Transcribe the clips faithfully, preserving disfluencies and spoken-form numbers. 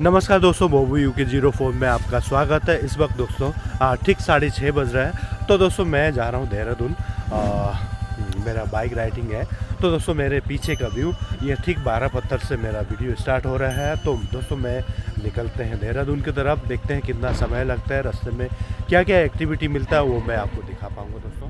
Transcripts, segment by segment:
नमस्कार दोस्तों, बोबू यू के जीरो फोर में आपका स्वागत है। इस वक्त दोस्तों ठीक साढ़े छः बज रहा है। तो दोस्तों मैं जा रहा हूँ देहरादून, मेरा बाइक राइडिंग है। तो दोस्तों मेरे पीछे का व्यू, ये ठीक बारह पत्थर से मेरा वीडियो स्टार्ट हो रहा है। तो दोस्तों मैं निकलते हैं देहरादून की तरफ, देखते हैं कितना समय लगता है, रास्ते में क्या क्या एक्टिविटी मिलता है वो मैं आपको दिखा पाऊँगा दोस्तों।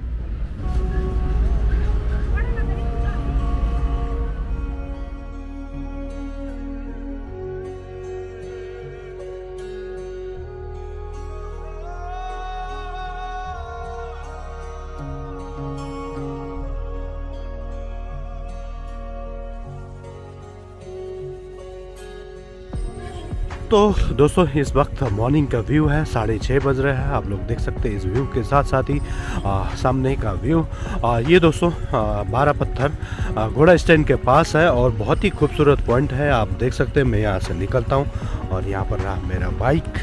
तो दोस्तों इस वक्त मॉर्निंग का व्यू है, साढ़े छः बज रहे हैं। आप लोग देख सकते हैं इस व्यू के साथ साथ ही आ, सामने का व्यू। आ, ये दोस्तों बारह पत्थर आ, घोड़ा स्टैंड के पास है और बहुत ही खूबसूरत पॉइंट है। आप देख सकते हैं मैं यहाँ से निकलता हूँ और यहाँ पर रहा मेरा बाइक।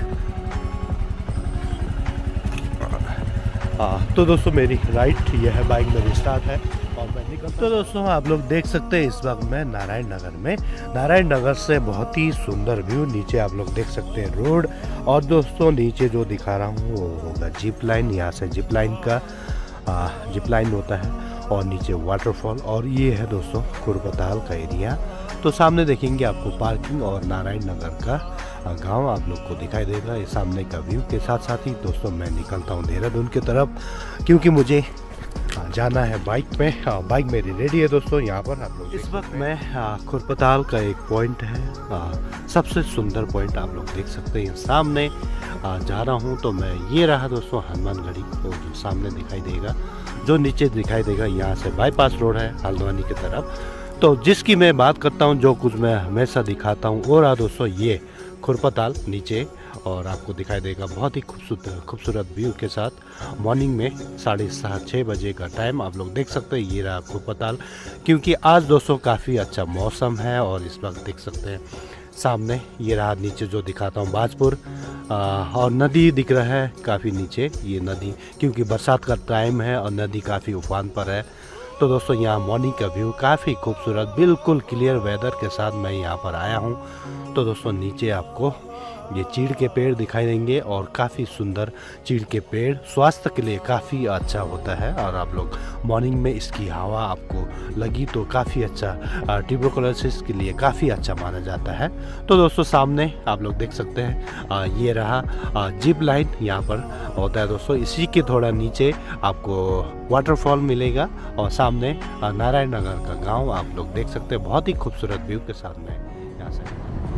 आ, तो दोस्तों मेरी राइट ये है, बाइक मेरी स्टार्ट है और मैं निकलता। तो दोस्तों आप लोग देख सकते हैं इस वक्त मैं नारायण नगर में, नारायण नगर से बहुत ही सुंदर व्यू। नीचे आप लोग देख सकते हैं रोड, और दोस्तों नीचे जो दिखा रहा हूँ वो होगा जिप लाइन। यहाँ से जिप लाइन का आ, जिप लाइन होता है और नीचे वाटरफॉल, और ये है दोस्तों खुरपताल का एरिया। तो सामने देखेंगे आपको पार्किंग और नारायण नगर का गांव आप लोग को दिखाई देगा। ये सामने का व्यू के साथ साथ ही दोस्तों मैं निकलता हूँ देहरादून की तरफ, क्योंकि मुझे जाना है बाइक पे। बाइक मेरी रेडी है दोस्तों। यहाँ पर आप लोग इस वक्त मैं खुरपताल का एक पॉइंट है, आ, सबसे सुंदर पॉइंट आप लोग देख सकते हैं सामने आ, जा रहा हूँ। तो मैं ये रहा दोस्तों हनुमानगढ़ी, तो जो सामने दिखाई देगा, जो नीचे दिखाई देगा, यहाँ से बाईपास रोड है हल्द्वानी की तरफ। तो जिसकी मैं बात करता हूँ, जो कुछ मैं हमेशा दिखाता हूँ, वो रहा दोस्तों ये खुरपताल नीचे, और आपको दिखाई देगा बहुत ही खूबसूरत खूबसूरत व्यू के साथ। मॉर्निंग में साढ़े सात छः बजे का टाइम आप लोग देख सकते हैं। ये रहा खुरपताल, क्योंकि आज दोस्तों काफ़ी अच्छा मौसम है। और इस वक्त देख सकते हैं सामने ये रहा, नीचे जो दिखाता हूँ बाजपुर, और नदी दिख रहा है काफ़ी नीचे, ये नदी, क्योंकि बरसात का टाइम है और नदी काफ़ी उफान पर है। तो दोस्तों यहाँ मॉर्निंग का व्यू काफ़ी खूबसूरत, बिल्कुल क्लियर वेदर के साथ मैं यहाँ पर आया हूँ। तो दोस्तों नीचे आपको ये चीड़ के पेड़ दिखाई देंगे, और काफ़ी सुंदर चीड़ के पेड़ स्वास्थ्य के लिए काफ़ी अच्छा होता है। और आप लोग मॉर्निंग में इसकी हवा आपको लगी तो काफ़ी अच्छा, ट्यूबरकुलोसिस के लिए काफ़ी अच्छा माना जाता है। तो दोस्तों सामने आप लोग देख सकते हैं आ, ये रहा आ, जिप लाइन यहाँ पर होता है दोस्तों। इसी के थोड़ा नीचे आपको वाटरफॉल मिलेगा, और सामने नारायण नगर का गाँव आप लोग देख सकते हैं। बहुत ही खूबसूरत व्यू के साथ में यहाँ से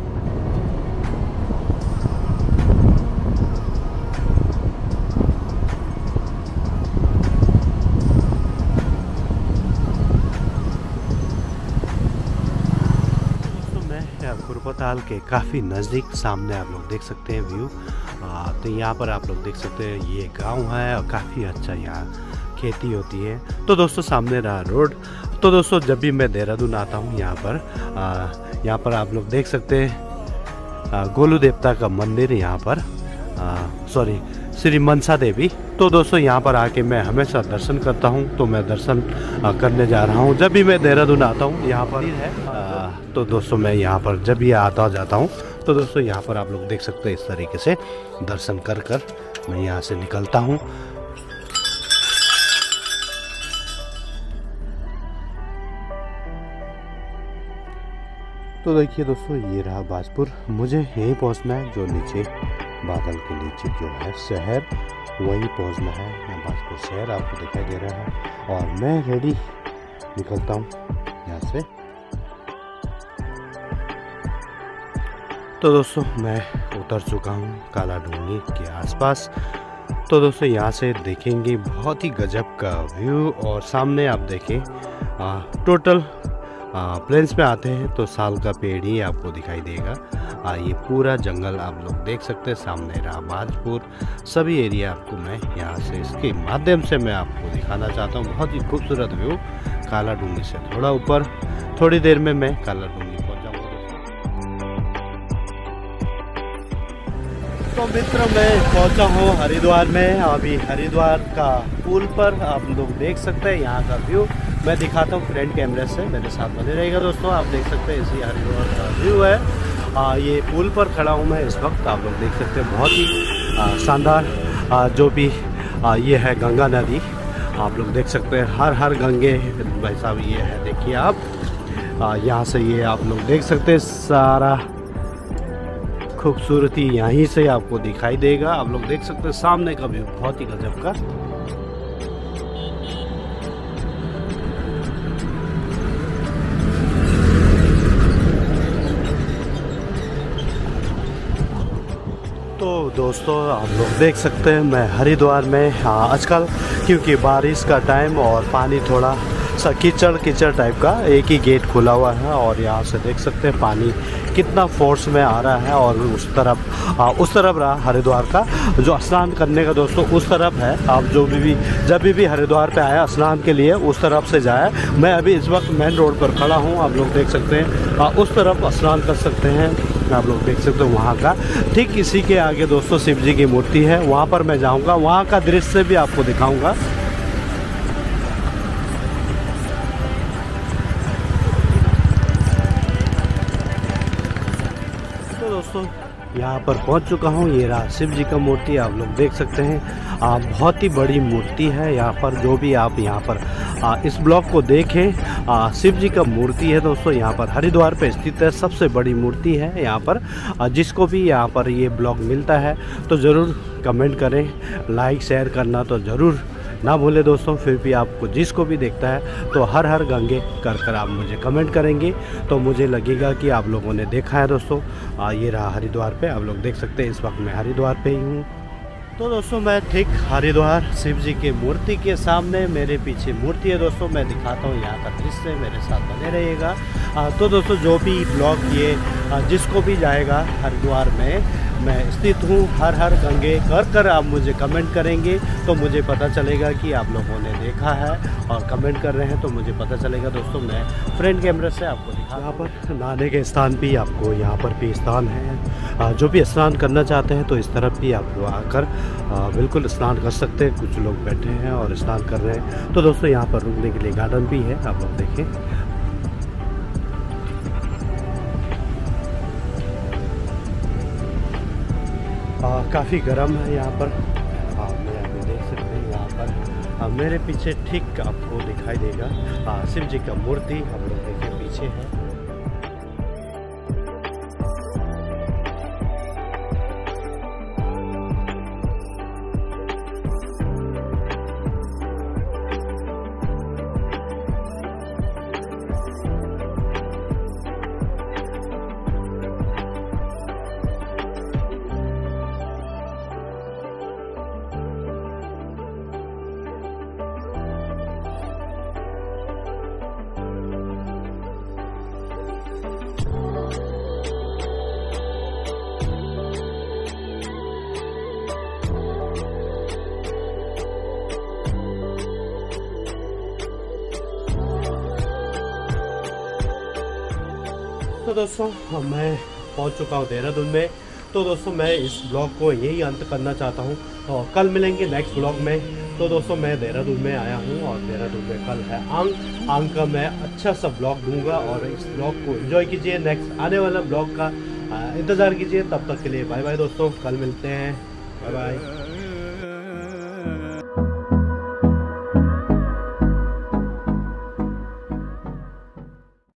खुरपताल के काफ़ी नज़दीक सामने आप लोग देख सकते हैं व्यू। आ, तो यहाँ पर आप लोग देख सकते हैं ये गांव है, और काफ़ी अच्छा यहाँ खेती होती है। तो दोस्तों सामने रहा रोड। तो दोस्तों जब भी मैं देहरादून आता हूँ यहाँ पर आ, यहाँ पर आप लोग देख सकते हैं गोलू देवता का मंदिर, यहाँ पर सॉरी श्री मनसा देवी। तो दोस्तों यहाँ पर आके मैं हमेशा दर्शन करता हूँ। तो मैं दर्शन करने जा रहा हूँ जब भी मैं देहरादून आता हूँ। यहाँ पर है आ, तो दोस्तों मैं यहाँ पर जब भी आता जाता हूँ, तो दोस्तों यहाँ पर आप लोग देख सकते हैं इस तरीके से दर्शन कर कर मैं यहाँ से निकलता हूँ। तो देखिए दोस्तों ये रहा बाजपुर, मुझे यहीं पहुँचना है, जो नीचे बादल के नीचे जो है शहर, वहीं पहुँचना है। बाजपुर शहर आपको दिखाई दे रहा है, और मैं रेडी निकलता हूँ यहाँ से। तो दोस्तों मैं उतर चुका हूँ काला ढूंगी के आसपास। तो दोस्तों यहाँ से देखेंगे बहुत ही गजब का व्यू, और सामने आप देखें आ, टोटल प्लेन्स में आते हैं तो साल का पेड़ ही आपको दिखाई देगा। आ, ये पूरा जंगल आप लोग देख सकते हैं। सामने रहा बाजपुर, सभी एरिया आपको मैं यहाँ से इसके माध्यम से मैं आपको दिखाना चाहता हूँ। बहुत ही खूबसूरत व्यू काला ढूंगी से थोड़ा ऊपर। थोड़ी देर में मैं काला ढूंगी पहुँच जाऊँगा। तो मित्र मैं पहुँचा हूँ हरिद्वार में। अभी हरिद्वार का पुल पर आप लोग देख सकते हैं यहाँ का व्यू। मैं दिखाता हूँ फ्रंट कैमरे से, मेरे साथ बने रहेगा दोस्तों। आप देख सकते हैं इसी हरिद्वार का व्यू है। आ, ये पुल पर खड़ा हूँ मैं इस वक्त। आप लोग देख सकते हैं बहुत ही आ, शानदार आ, जो भी आ, ये है गंगा नदी। आप लोग देख सकते हैं हर हर गंगे भाई साहब ये है, देखिए आप यहाँ से ये आप लोग देख सकते हैं सारा खूबसूरती यहीं से आपको दिखाई देगा। आप लोग देख सकते हैं सामने का व्यू बहुत ही गजब का। तो दोस्तों आप लोग देख सकते हैं मैं हरिद्वार में हाँ आजकल क्योंकि बारिश का टाइम और पानी थोड़ा सा कीचड़ कीचड़ टाइप का, एक ही गेट खुला हुआ है और यहाँ से देख सकते हैं पानी कितना फोर्स में आ रहा है। और उस तरफ आ, उस तरफ रहा हरिद्वार का जो स्नान करने का दोस्तों उस तरफ है। आप जो भी, भी जब भी, भी हरिद्वार पे आया स्नान के लिए उस तरफ से जाए। मैं अभी इस वक्त मेन रोड पर खड़ा हूँ। आप लोग देख सकते हैं आ, उस तरफ स्नान कर सकते हैं। आप लोग देख सकते हैं वहाँ का ठीक इसी के आगे दोस्तों शिव जी की मूर्ति है, वहाँ पर मैं जाऊँगा, वहाँ का दृश्य भी आपको दिखाऊँगा। तो दोस्तों यहाँ पर पहुँच चुका हूँ। ये रहा शिव जी का मूर्ति, आप लोग देख सकते हैं आ, बहुत ही बड़ी मूर्ति है यहाँ पर। जो भी आप यहाँ पर आ, इस ब्लॉक को देखें आ, शिव जी का मूर्ति है दोस्तों। यहाँ पर हरिद्वार पे स्थित है, सबसे बड़ी मूर्ति है यहाँ पर। आ, जिसको भी यहाँ पर ये ब्लॉग मिलता है तो ज़रूर कमेंट करें, लाइक शेयर करना तो ज़रूर ना भूलें दोस्तों। फिर भी आपको जिसको भी देखता है तो हर हर गंगे कर कर आप मुझे कमेंट करेंगे तो मुझे लगेगा कि आप लोगों ने देखा है दोस्तों। आ, ये रहा हरिद्वार पे, आप लोग देख सकते हैं इस वक्त मैं हरिद्वार पे ही हूँ। तो दोस्तों मैं ठीक हरिद्वार शिव जी की मूर्ति के सामने, मेरे पीछे मूर्ति है दोस्तों, मैं दिखाता हूँ यहाँ का दृश्य, मेरे साथ बने रहिएगा। आ, तो दोस्तों जो भी ब्लॉग ये आ, जिसको भी जाएगा हरिद्वार में मैं स्थित हूँ, हर हर गंगे कर कर आप मुझे कमेंट करेंगे तो मुझे पता चलेगा कि आप लोगों ने देखा है और कमेंट कर रहे हैं तो मुझे पता चलेगा दोस्तों। मैं फ्रंट कैमरे से आपको दिखा, यहाँ पर नहाने के स्थान भी आपको यहाँ पर भी स्थान है। जो भी स्नान करना चाहते हैं तो इस तरफ भी आप लोग आकर बिल्कुल स्नान कर सकते हैं। कुछ लोग बैठे हैं और स्नान कर रहे हैं। तो दोस्तों यहाँ पर रुकने के लिए गार्डन भी है, आप लोग देखें। काफ़ी गर्म है यहाँ पर, आप अभी देख सकते हैं। यहाँ पर आ, मेरे पीछे ठीक आपको दिखाई देगा आ, शिव जी का मूर्ति, हम लोग देखिए पीछे है। तो दोस्तों मैं पहुंच चुका हूं देहरादून में। तो दोस्तों मैं इस ब्लॉग को यही अंत करना चाहता हूं और कल मिलेंगे नेक्स्ट ब्लॉग में। तो दोस्तों मैं देहरादून में आया हूं और देहरादून में कल है आंग आंग का मैं अच्छा सा ब्लॉग दूंगा और इस ब्लॉग को एंजॉय कीजिए। नेक्स्ट आने वाला ब्लॉग का इंतज़ार कीजिए। तब तक के लिए बाय बाय दोस्तों, कल मिलते हैं, बाय बाय।